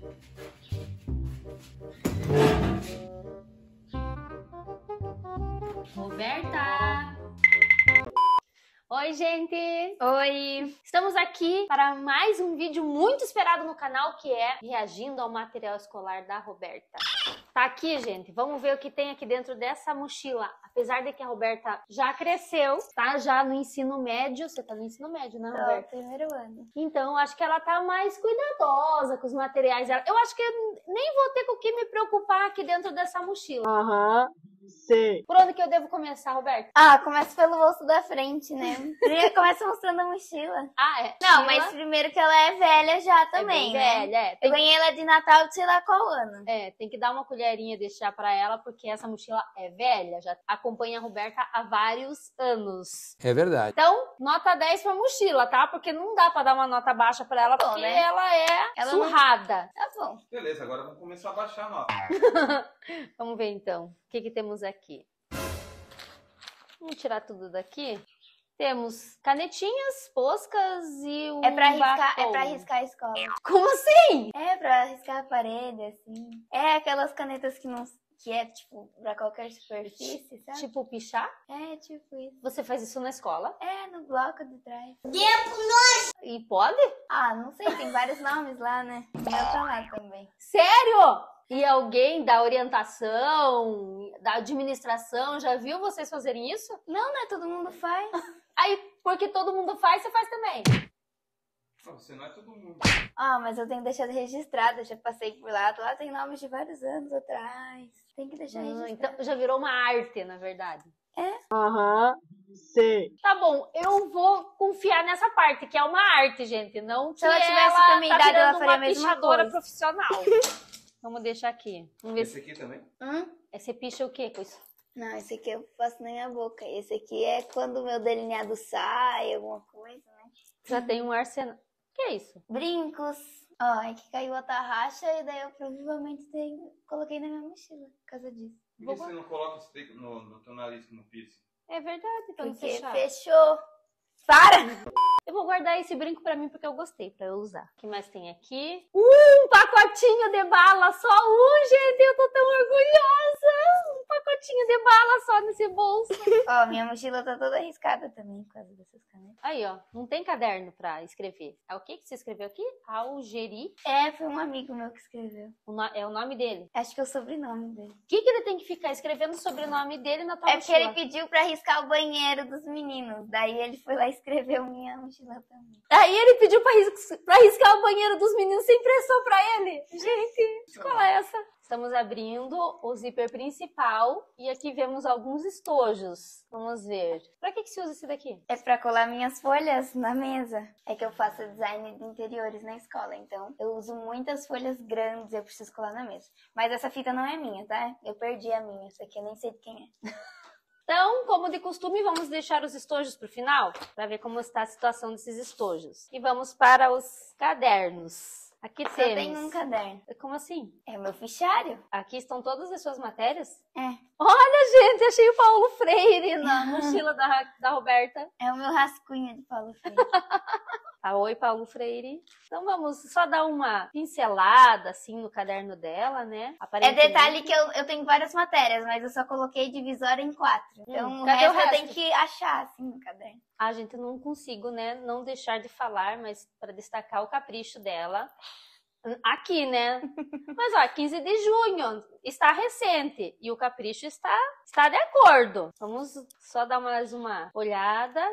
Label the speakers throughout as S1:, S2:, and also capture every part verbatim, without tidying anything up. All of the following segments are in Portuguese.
S1: Roberta! Oi, gente!
S2: Oi!
S1: Estamos aqui para mais um vídeo muito esperado no canal, que é reagindo ao material escolar da Roberta. Tá aqui, gente, vamos ver o que tem aqui dentro dessa mochila. Apesar de que a Roberta já cresceu, tá? Já no ensino médio. Você tá no ensino médio, né, Roberta?
S2: Tô, primeiro ano.
S1: Então, acho que ela tá mais cuidadosa com os materiais dela. Eu acho que eu nem vou ter com o que me preocupar aqui dentro dessa mochila.
S3: Aham, sei.
S1: Por onde que eu devo começar, Roberta?
S2: Ah, começa pelo bolso da frente, né? Primeiro começa mostrando a mochila.
S1: Ah, é.
S2: Não,
S1: Mochila
S2: mas primeiro que ela é velha já também,
S1: é bem
S2: né?
S1: velha, é.
S2: Eu
S1: Tem,
S2: ganhei ela de Natal de sei lá qual ano.
S1: é, tem que dar uma colherinha de chá pra ela, porque essa mochila é velha, já acompanha a Roberta há vários anos.
S4: É verdade.
S1: Então, nota dez pra mochila, tá? Porque não dá pra dar uma nota baixa pra ela,
S2: Bom,
S1: porque
S2: né?
S1: ela é
S2: Ela
S1: surrada.
S2: Tá bom.
S5: Beleza, agora vamos começar a baixar a nota.
S1: Vamos ver, então, o que que temos aqui. Vamos tirar tudo daqui. Temos canetinhas, poscas e um
S2: É pra riscar, é
S1: batom.
S2: pra riscar a escola.
S1: Como assim?
S2: É pra riscar a parede, assim. É aquelas canetas que não... Que é, tipo, pra qualquer superfície, sabe?
S1: Tipo pichar?
S2: É, tipo isso.
S1: Você faz isso na escola?
S2: É, no bloco de trás.
S1: E pode?
S2: Ah, não sei, tem vários nomes lá, né? O meu tá lá também.
S1: Sério? E alguém da orientação, da administração, já viu vocês fazerem isso?
S2: Não, né? Todo mundo faz.
S1: Aí, porque todo mundo faz, você faz também.
S5: Você não é todo mundo.
S2: Ah, mas eu tenho que deixar registrado, eu já passei por lá. Lá tem nomes de vários anos atrás. Tem que deixar
S1: Ah,
S2: registrado.
S1: então já virou uma arte, na verdade.
S3: Aham, sei.
S1: Tá bom, eu vou confiar nessa parte, que é uma arte, gente. Não que
S2: Se ela tivesse
S1: ela
S2: com a minha
S1: tá
S2: idade, ela
S1: virando
S2: faria a
S1: uma
S2: mesma
S1: pichadora
S2: coisa.
S1: profissional. Vamos deixar aqui. Vamos ver
S5: Esse
S1: se...
S5: aqui também?
S2: Hum?
S1: Você picha o quê com isso?
S2: Não, esse aqui eu faço na minha boca. Esse aqui é quando o meu delineado sai, alguma coisa, né?
S1: Já tem um arsenal. O que é isso?
S2: Brincos. Ó, é que caiu a tarraxa e daí eu provavelmente tenho... coloquei na minha mochila por causa disso.
S5: Por que você não coloca isso daí no, no teu nariz como piercing?
S1: É verdade, pra não
S2: Porque
S1: fechar.
S2: fechou. Para!
S1: Eu vou guardar esse brinco pra mim porque eu gostei, pra eu usar. O que mais tem aqui? Um pacotinho de bala, só um, gente, eu tô tão orgulhosa. Um pacotinho de bala só nesse bolso.
S2: Ó, minha mochila tá toda arriscada também por causa dessas canetas.
S1: Aí, ó, não tem caderno pra escrever. É o que que você escreveu aqui? Algeri.
S2: É, foi um amigo meu que escreveu.
S1: O no- É o nome dele.
S2: Acho que é o sobrenome dele.
S1: O que que ele tem que ficar escrevendo o sobrenome dele na tua
S2: É porque
S1: mochila?
S2: ele pediu pra riscar o banheiro dos meninos. Daí ele foi lá e escreveu minha mochila também.
S1: Aí ele pediu pra, ris- pra riscar o banheiro dos meninos sem pressão pra ele. Gente, que escola é essa? Estamos abrindo o zíper principal e aqui vemos alguns estojos. Vamos ver. Pra que que se usa esse daqui?
S2: É pra colar minhas folhas na mesa. É que eu faço design de interiores na escola, então eu uso muitas folhas grandes e eu preciso colar na mesa. Mas essa fita não é minha, tá? Eu perdi a minha, essa aqui eu nem sei de quem é.
S1: Então, como de costume, vamos deixar os estojos pro final, para ver como está a situação desses estojos. E vamos para os cadernos. Aqui
S2: Só
S1: temos...
S2: tem um caderno.
S1: Como assim?
S2: É o meu fichário?
S1: Aqui estão todas as suas matérias?
S2: É.
S1: Olha, gente, achei o Paulo Freire na mochila da, da Roberta.
S2: É o meu rascunho de Paulo Freire.
S1: Ah, oi, Paulo Freire. Então vamos só dar uma pincelada, assim, no caderno dela, né?
S2: É
S1: Aparentemente...
S2: detalhe que eu, eu tenho várias matérias, mas eu só coloquei divisória em quatro. Então
S1: Hum,
S2: o
S1: cadê
S2: resto,
S1: o resto?
S2: eu tenho que achar, assim, no caderno.
S1: Ah, gente, eu não consigo, né, não deixar de falar, mas para destacar o capricho dela. Aqui, né? Mas, ó, quinze de junho, está recente e o capricho está, está de acordo. Vamos só dar mais uma olhada.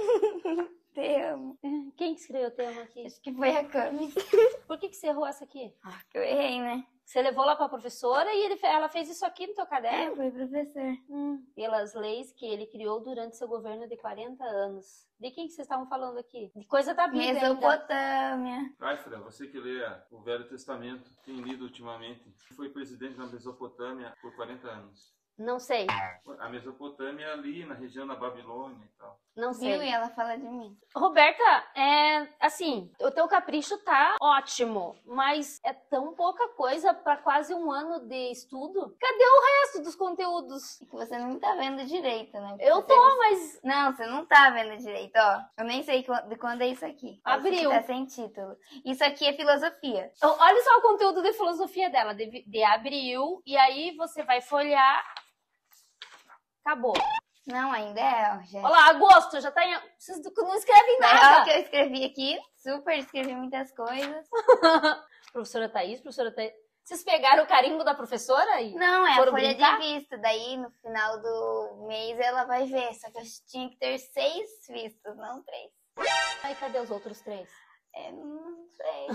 S2: Te amo.
S1: Quem que escreveu o tema aqui?
S2: Acho que foi a Cami.
S1: Por que que você errou essa aqui?
S2: Ah, que eu errei, né?
S1: Você levou lá para a professora e ele, ela fez isso aqui no teu caderno?
S2: É, foi professor.
S1: Hum, pelas leis que ele criou durante seu governo de quarenta anos. De quem que vocês estavam falando aqui? De coisa da Bíblia ainda.
S2: Mesopotâmia.
S5: Raifra, você que lê o Velho Testamento, tem lido ultimamente, foi presidente na Mesopotâmia por quarenta anos.
S1: Não sei,
S5: A Mesopotâmia é ali, na região da Babilônia e tal.
S1: não
S2: Viu? E
S1: sei.
S2: ela fala de mim.
S1: Roberta, é assim, o teu capricho tá ótimo, mas é tão pouca coisa pra quase um ano de estudo. Cadê o resto dos conteúdos?
S2: É que você não tá vendo direito, né?
S1: Eu
S2: Você-
S1: tô, mas
S2: Não, você não tá vendo direito, ó. Eu nem sei qu- de quando é isso aqui.
S1: Abril.
S2: Isso aqui tá sem título. Isso aqui é filosofia.
S1: Ó, olha só o conteúdo de filosofia dela, de, de abril, e aí você vai folhear. Acabou.
S2: Não, ainda é, ó, gente.
S1: Olha lá, agosto, já tá em. Vocês não escrevem
S2: Olha o
S1: nada.
S2: que eu escrevi aqui. Super escrevi muitas coisas.
S1: Professora Thaís, professora Thaís. Vocês pegaram o carimbo da professora aí?
S2: Não, é a
S1: Foram
S2: folha
S1: brincar?
S2: de vista. Daí, no final do mês, ela vai ver. Só que eu tinha que ter seis vistos, não três.
S1: Aí, cadê os outros três?
S2: É, não sei.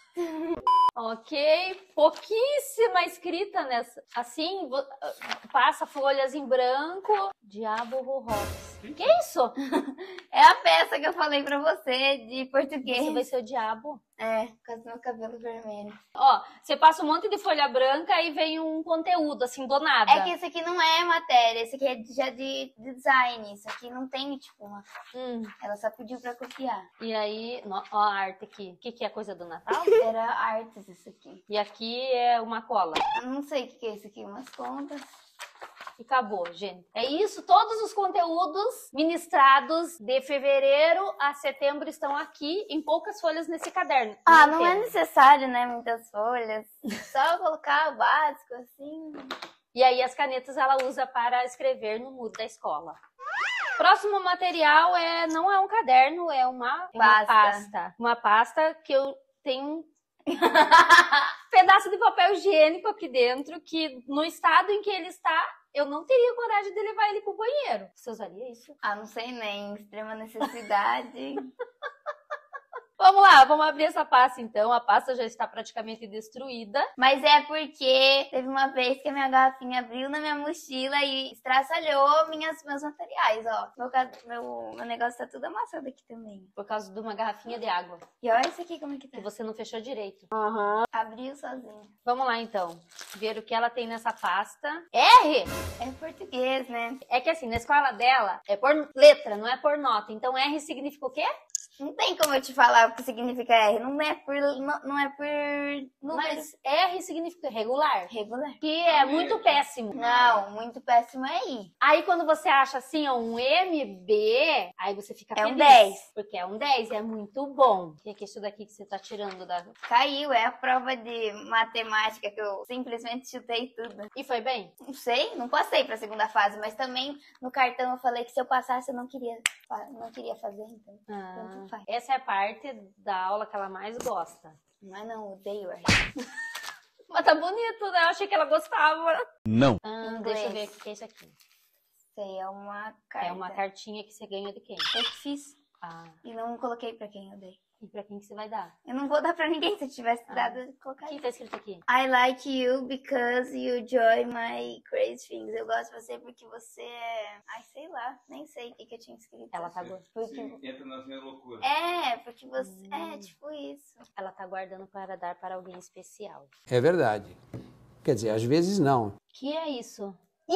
S1: Ok, pouquíssima escrita nessa. Assim, vo- passa folhas em branco. Diabo Rojas. Que isso?
S2: É a peça que eu falei pra você de português.
S1: Você vai ser o diabo?
S2: É, por causa do meu cabelo vermelho.
S1: Ó, você passa um monte de folha branca e vem um conteúdo, assim, do nada.
S2: É que esse aqui não é matéria, esse aqui é de- já de design. Isso aqui não tem, tipo, uma...
S1: Hum,
S2: Ela só pediu pra copiar.
S1: e aí, no- ó a arte aqui. O que, que é coisa do Natal?
S2: Era artes isso aqui.
S1: E aqui é uma cola.
S2: Eu não sei o que que é isso aqui, umas contas.
S1: E acabou, gente. É isso, todos os conteúdos ministrados de fevereiro a setembro estão aqui em poucas folhas nesse caderno.
S2: Ah, não é
S1: entendo.
S2: necessário, né, muitas folhas. Só colocar o básico, assim.
S1: E aí as canetas ela usa para escrever no muro da escola. Próximo material é não é um caderno, é uma, é uma
S2: Pasta.
S1: pasta. Uma pasta que eu tenho um pedaço de papel higiênico aqui dentro que no estado em que ele está, eu não teria coragem de levar ele pro banheiro. Você usaria isso?
S2: Ah, não sei nem, extrema necessidade.
S1: Vamos lá, vamos abrir essa pasta então. A pasta já está praticamente destruída.
S2: Mas é porque teve uma vez que a minha garrafinha abriu na minha mochila e estraçalhou minhas, meus materiais, ó. Meu, ca- meu, meu negócio tá tudo amassado aqui também.
S1: Por causa de uma garrafinha de água
S2: E olha isso aqui como é que tá.
S1: que você não fechou direito.
S3: Aham.
S2: Abriu sozinho.
S1: Vamos lá então, ver o que ela tem nessa pasta. R!
S2: É português, né?
S1: É que assim, na escola dela é por letra, não é por nota. Então R significa o quê?
S2: Não tem como eu te falar o que significa R. Não é por, não, não é por número.
S1: Mas R significa regular,
S2: Regular.
S1: que é muito péssimo.
S2: Não, muito péssimo é I.
S1: Aí quando você acha assim, ó, um M B, aí você fica
S2: É um
S1: feliz.
S2: dez.
S1: Porque é um dez, é muito bom. O que é que é isso daqui que você tá tirando da...
S2: Caiu, é a prova de matemática que eu simplesmente chutei tudo.
S1: E foi bem?
S2: Não sei, não passei pra segunda fase, mas também no cartão eu falei que se eu passasse eu não queria, não queria fazer, então.
S1: Ah,
S2: Tanto faz.
S1: essa é a parte da aula que ela mais gosta.
S2: Mas não, odeio R.
S1: Mas tá bonito, né? Eu achei que ela gostava.
S4: Não.
S1: Ah,
S2: Inglês.
S1: deixa eu ver o que é isso aqui.
S2: Sei, é uma carta.
S1: É uma cartinha que você ganha de quem?
S2: Eu que fiz
S1: Ah,
S2: e não coloquei pra quem eu dei.
S1: e pra quem que você vai dar?
S2: Eu não vou dar pra ninguém, se eu tivesse
S1: Ah.
S2: dado, eu
S1: O
S2: colocaria.
S1: que tá escrito aqui?
S2: I like you because you joy my crazy things. Eu gosto de você porque você é... Ai, sei lá, nem sei o que, que eu tinha escrito.
S1: Ela tá, gu-
S2: Porque...
S5: Entra nas minhas loucuras.
S2: É, porque você...
S1: Hum.
S2: É, tipo isso.
S1: ela tá guardando para dar para alguém especial.
S4: É verdade. Quer dizer, às vezes não.
S1: Que é isso?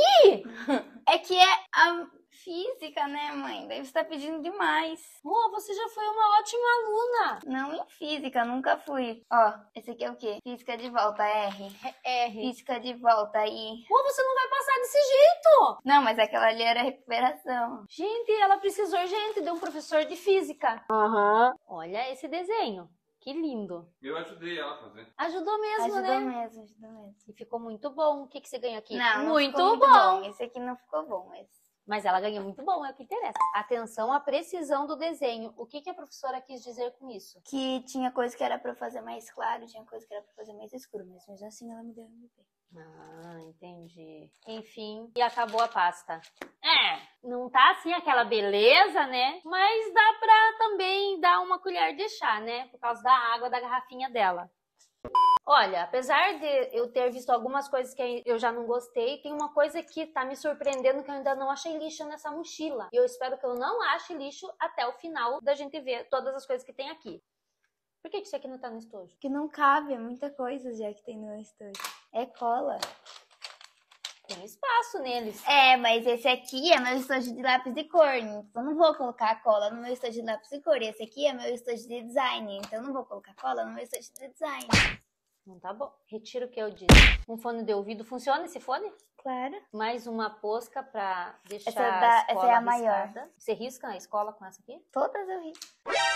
S2: É que é a física, né, mãe? Daí você tá pedindo demais.
S1: Oh, você já foi uma ótima aluna.
S2: Não em física, nunca fui. Ó, esse aqui é o quê? Física de volta, R.
S1: R.
S2: Física de volta, I.
S1: Oh, você não vai passar desse jeito.
S2: Não, mas aquela ali era recuperação.
S1: Gente, ela precisou urgente de um professor de física.
S3: Aham.
S1: Olha esse desenho. Que lindo.
S5: Eu ajudei ela a fazer.
S1: Ajudou mesmo,
S2: Ajudou
S1: né?
S2: mesmo, ajudou mesmo.
S1: E ficou muito bom. O que, que você ganhou aqui?
S2: Não, não
S1: muito,
S2: ficou muito
S1: bom.
S2: bom. Esse aqui não ficou bom, mas...
S1: Mas ela ganhou muito bom, é o que interessa. Atenção à precisão do desenho. O que, que a professora quis dizer com isso?
S2: Que tinha coisa que era pra fazer mais claro, tinha coisa que era pra fazer mais escuro. Mas mesmo assim ela me deu muito bem.
S1: Ah, entendi. Enfim, e acabou a pasta. É, não tá assim aquela beleza, né? Mas dá pra também dar uma colher de chá, né? Por causa da água da garrafinha dela. Olha, apesar de eu ter visto algumas coisas que eu já não gostei, tem uma coisa que tá me surpreendendo que eu ainda não achei lixo nessa mochila. E eu espero que eu não ache lixo até o final da gente ver todas as coisas que tem aqui. Por que que isso aqui não tá no estojo?
S2: Que não cabe, é muita coisa já que tem no estojo. É cola.
S1: Tem espaço neles.
S2: É, mas esse aqui é meu estojo de lápis de cor, então eu não vou colocar a cola no meu estojo de lápis de cor. Esse aqui é meu estojo de design, então eu não vou colocar cola no meu estojo de design.
S1: Não tá bom. Retiro o que eu disse. Um fone de ouvido. Funciona esse fone?
S2: Claro.
S1: Mais uma posca pra deixar
S2: Essa, da,
S1: a escola
S2: essa é a maior.
S1: riscada. Você risca a escola com essa aqui?
S2: Todas eu risco.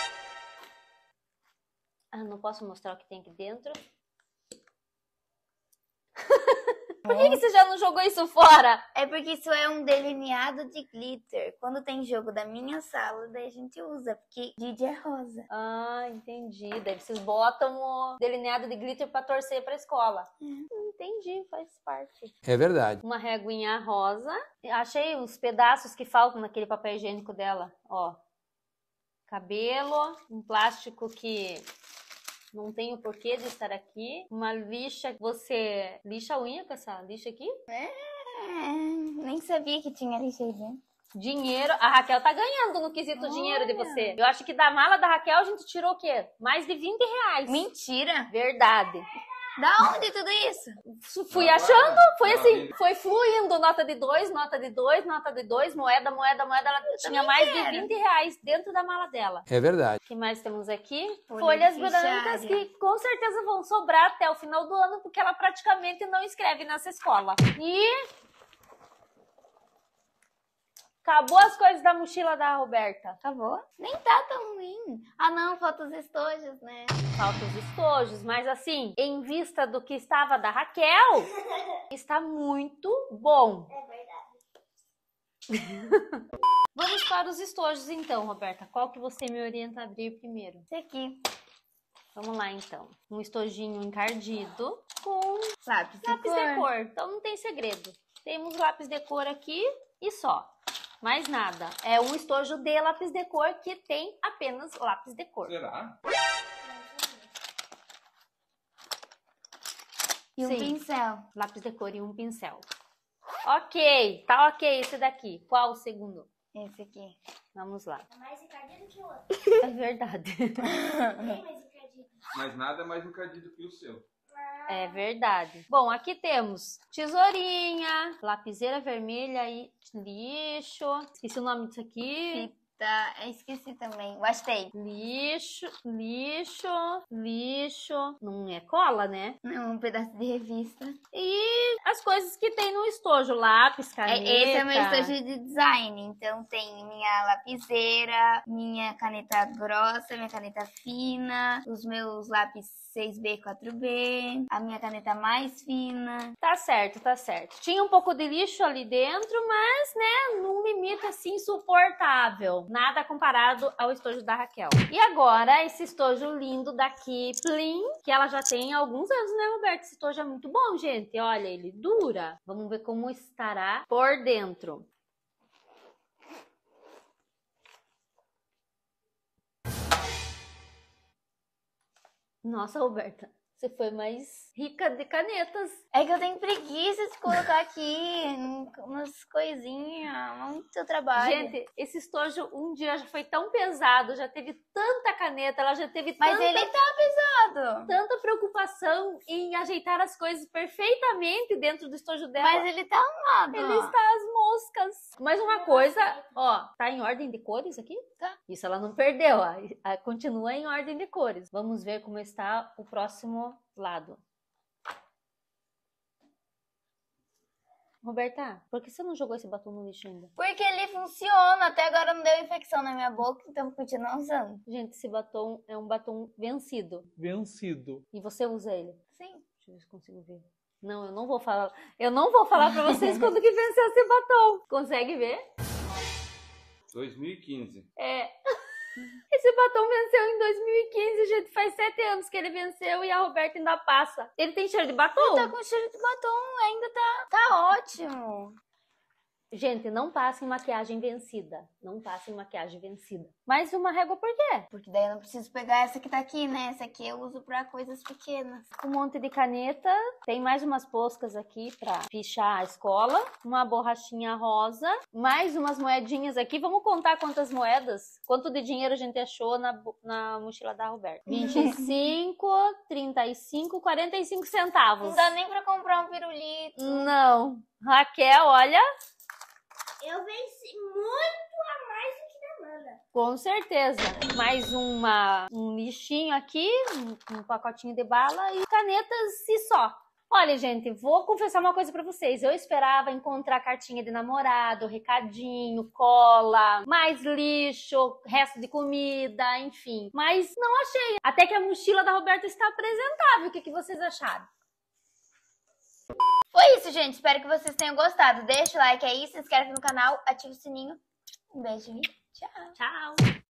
S1: Ah, não posso mostrar o que tem aqui dentro. Por que, que você já não jogou isso fora?
S2: É porque isso é um delineado de glitter. Quando tem jogo da minha sala, daí a gente usa, porque Didi é rosa.
S1: Ah, entendi. Daí vocês botam o delineado de glitter pra torcer pra escola.
S2: Hum.
S1: Entendi, faz parte.
S4: É verdade.
S1: Uma reguinha rosa. Achei os pedaços que faltam naquele papel higiênico dela. Ó. Cabelo. Um plástico que não tem o porquê de estar aqui. Uma lixa. Você lixa a unha com essa lixa aqui?
S2: É, nem sabia que tinha lixa aí dentro.
S1: Dinheiro. A Raquel tá ganhando no quesito
S2: Olha.
S1: dinheiro de você. Eu acho que da mala da Raquel a gente tirou o quê? Mais de vinte reais.
S2: Mentira!
S1: Verdade.
S2: Da onde tudo isso?
S1: Fui achando, foi assim, foi fluindo, nota de dois, nota de dois, nota de dois, moeda, moeda, moeda, ela tinha mais de
S2: quero.
S1: vinte reais dentro da mala dela.
S4: É verdade.
S1: O que mais temos aqui?
S2: Folha
S1: Folhas
S2: de
S1: brancas
S2: fichária.
S1: que com certeza vão sobrar até o final do ano, porque ela praticamente não escreve nessa escola. E acabou as coisas da mochila da Roberta.
S2: Acabou? Nem tá tão ruim. Ah não, falta os estojos, né?
S1: Faltam os estojos, mas assim, em vista do que estava da Raquel, está muito bom.
S2: É verdade.
S1: Vamos para os estojos então, Roberta. Qual que você me orienta a abrir primeiro?
S2: Esse aqui.
S1: Vamos lá então. Um estojinho encardido com
S2: Lápis de
S1: lápis
S2: cor.
S1: de cor. Então não tem segredo. Temos lápis de cor aqui e só. Mais nada. É um estojo de lápis de cor que tem apenas lápis de cor.
S5: Será?
S2: E um
S1: Sim.
S2: pincel.
S1: Lápis de cor e um pincel. Ok, tá ok esse daqui. Qual o segundo?
S2: Esse aqui.
S1: Vamos lá.
S6: É mais encardido que o outro.
S1: É verdade.
S6: Bem mais encardido.
S5: Mas nada é mais encardido que o seu.
S1: É verdade. Bom, aqui temos tesourinha, lapiseira vermelha e lixo. Esqueci o nome disso aqui.
S2: Fita. Eu esqueci também. Gostei.
S1: Lixo, lixo, lixo. Não é cola, né?
S2: Não, um pedaço de revista.
S1: E as coisas que tem no estojo. Lápis, caneta.
S2: É, esse é meu estojo de design. Então tem minha lapiseira, minha caneta grossa, minha caneta fina, os meus lápis seis B, quatro B, a minha caneta mais fina.
S1: Tá certo, tá certo. Tinha um pouco de lixo ali dentro, mas, né, num limite assim suportável. Nada comparado ao estojo da Raquel. E agora, esse estojo lindo da Kipling, que ela já tem alguns anos, né, Roberto? Esse estojo é muito bom, gente. Olha, ele dura. Vamos ver como estará por dentro. Nossa, Roberta, você foi mais rica de canetas.
S2: É que eu tenho preguiça de colocar aqui umas coisinhas, muito trabalho.
S1: Gente, esse estojo um dia já foi tão pesado, já teve tanta caneta, ela já teve
S2: Mas
S1: tanta,
S2: ele tá pesado.
S1: tanta preocupação em ajeitar as coisas perfeitamente dentro do estojo dela.
S2: Mas ele tá arrumado.
S1: Ele está às moscas. Mas uma coisa, ó, tá em ordem de cores aqui?
S2: Tá.
S1: Isso ela não perdeu, ó. Ah, continua em ordem de cores. Vamos ver como está o próximo lado. Roberta, por que você não jogou esse batom no lixo ainda?
S2: Porque ele funciona. Até agora não deu infecção na minha boca, então continua usando.
S1: Gente, esse batom é um batom vencido.
S3: Vencido.
S1: E você usa ele?
S2: Sim.
S1: Deixa eu ver se consigo ver. Não, eu não vou falar. Eu não vou falar pra vocês quando que venceu esse batom. Consegue ver?
S5: dois mil e quinze.
S1: É. Esse batom venceu em dois mil e quinze, gente. Faz sete anos que ele venceu e a Roberta ainda passa. Ele tem cheiro de batom?
S2: Tá com cheiro de batom, ainda tá, tá ótimo.
S1: Gente, não passem maquiagem vencida. Não passem maquiagem vencida. Mais uma régua por quê?
S2: Porque daí eu não preciso pegar essa que tá aqui, né? Essa aqui eu uso pra coisas pequenas.
S1: Um monte de caneta. Tem mais umas poscas aqui pra pichar a escola. Uma borrachinha rosa. Mais umas moedinhas aqui. Vamos contar quantas moedas? Quanto de dinheiro a gente achou na, bo- na mochila da Roberta? vinte e cinco, trinta e cinco, quarenta e cinco centavos.
S2: Não dá nem pra comprar um pirulito.
S1: Não. Raquel, olha.
S6: Eu venci muito a mais do que demanda.
S1: Com certeza. Mais uma, um lixinho aqui, um, um pacotinho de bala e canetas e só. Olha, gente, vou confessar uma coisa pra vocês. Eu esperava encontrar cartinha de namorado, recadinho, cola, mais lixo, resto de comida, enfim. Mas não achei. Até que a mochila da Roberta está apresentável. O que, que vocês acharam?
S2: Foi isso, gente. Espero que vocês tenham gostado. Deixa o like aí, se inscreve no canal, ativa o sininho. Um beijo e tchau.
S1: Tchau!